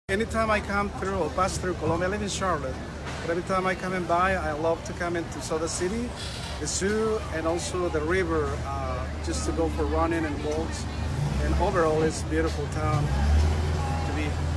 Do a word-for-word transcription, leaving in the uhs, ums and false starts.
Anytime I come through or pass through Colombia, I live in Charlotte, but every time I come in by, I love to come into Soda City, the zoo, and also the river, uh, just to go for running and walks. And overall, it's a beautiful town to be.